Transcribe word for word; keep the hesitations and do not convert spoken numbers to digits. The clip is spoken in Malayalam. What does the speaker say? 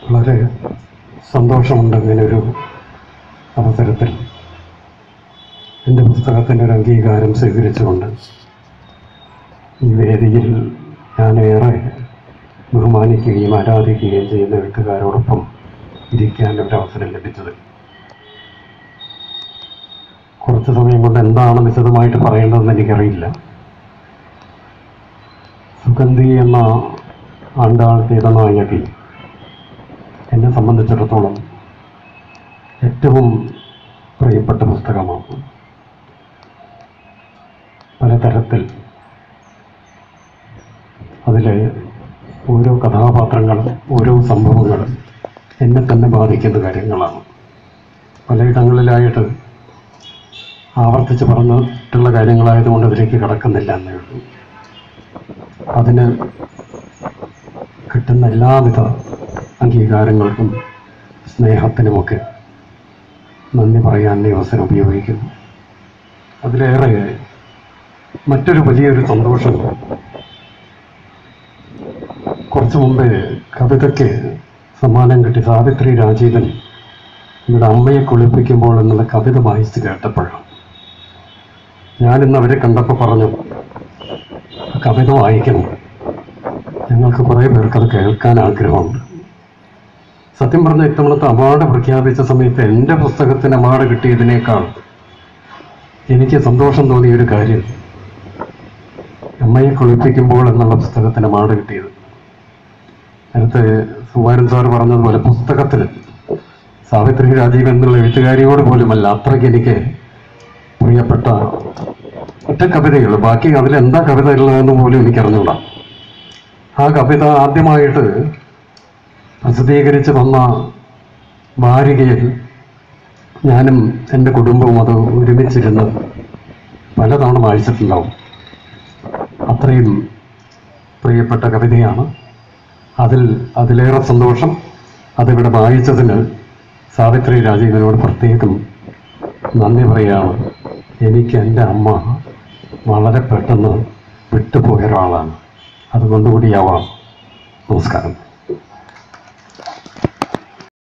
വളരെ സന്തോഷമുണ്ട് ഇങ്ങനൊരു അവസരത്തിൽ എൻ്റെ പുസ്തകത്തിൻ്റെ ഒരു അംഗീകാരം സ്വീകരിച്ചുകൊണ്ട് ഈ വേദിയിൽ ഞാനേറെ ബഹുമാനിക്കുകയും ആരാധിക്കുകയും ചെയ്യുന്ന എഴുത്തുകാരോടൊപ്പം ഇരിക്കാൻ ഒരു അവസരം ലഭിച്ചത്. കുറച്ച് സമയം കൊണ്ട് എന്താണ് വിശദമായിട്ട് പറയേണ്ടതെന്ന് എനിക്കറിയില്ല. സുഗന്ധി എന്ന ആണ്ടാൾ ചെയ്ത നായകി എന്നെ സംബന്ധിച്ചിടത്തോളം ഏറ്റവും പ്രിയപ്പെട്ട പുസ്തകമാണ്. പലതരത്തിൽ അതിലെ ഓരോ കഥാപാത്രങ്ങളും ഓരോ സംഭവങ്ങളും എന്നെ തന്നെ ബാധിക്കുന്ന കാര്യങ്ങളാണ്. പലയിടങ്ങളിലായിട്ട് ആവർത്തിച്ച് പറഞ്ഞിട്ടുള്ള കാര്യങ്ങളായതുകൊണ്ട് അതിലേക്ക് കടക്കുന്നില്ല എന്നേ ഉള്ളൂ. അതിന് കിട്ടുന്ന എല്ലാവിധ അംഗീകാരങ്ങൾക്കും സ്നേഹത്തിനുമൊക്കെ നന്ദി പറയാൻ ഈ അവസരം ഉപയോഗിക്കുന്നു. അതിലേറെ മറ്റൊരു വലിയൊരു സന്തോഷം, കുറച്ചു മുമ്പേ കവിതയ്ക്ക് സമ്മാനം കിട്ടി സാവിത്രി രാജീവൻ ഇവിടെ അമ്മയെ കുളിപ്പിക്കുമ്പോൾ എന്നുള്ള കവിത വായിച്ച് കേട്ടപ്പോഴാണ്. ഞാനിന്ന് അവരെ കണ്ടപ്പോൾ പറഞ്ഞു, കവിത വായിക്കണം, ഞങ്ങൾക്ക് കുറേ പേർക്കത് കേൾക്കാൻ ആഗ്രഹമുണ്ട്. സത്യം പറഞ്ഞ ഇത്തവണത്തെ അവാർഡ് പ്രഖ്യാപിച്ച സമയത്ത് എൻ്റെ പുസ്തകത്തിന് അവാർഡ് കിട്ടിയതിനേക്കാൾ എനിക്ക് സന്തോഷം തോന്നിയൊരു കാര്യം അമ്മയെ കുളിപ്പിക്കുമ്പോൾ എന്നുള്ള പുസ്തകത്തിന് അവാർഡ് കിട്ടിയത്. നേരത്തെ സുകുമാരൻ സാർ പറഞ്ഞതുപോലെ പുസ്തകത്തിൽ സാവിത്രി രാജീവ് എന്നുള്ള എഴുത്തുകാരിയോട് പോലുമല്ല, അത്രയ്ക്ക് എനിക്ക് പ്രിയപ്പെട്ട ഒറ്റ കവിതയുള്ളൂ. ബാക്കി അതിലെന്താ കവിത ഉള്ളതെന്ന് പോലും എനിക്കറിഞ്ഞൂടാ. ആ കവിത ആദ്യമായിട്ട് പ്രസിദ്ധീകരിച്ച് വന്ന വാരികയിൽ ഞാനും എൻ്റെ കുടുംബവും അത് ഒരുമിച്ചിരുന്ന് പലതവണ വായിച്ചിട്ടുണ്ടാവും. അത്രയും പ്രിയപ്പെട്ട കവിതയാണ്. അതിൽ അതിലേറെ സന്തോഷം അതിവിടെ വായിച്ചതിന് സാവിത്രി രാജീവനോട് പ്രത്യേകം നന്ദി പറയുകയാണ്. എനിക്ക് എൻ്റെ അമ്മ വളരെ പെട്ടെന്ന് വിട്ടുപോയ ഒരാളാണ്, അതുകൊണ്ടുകൂടിയാവാം. നമസ്കാരം.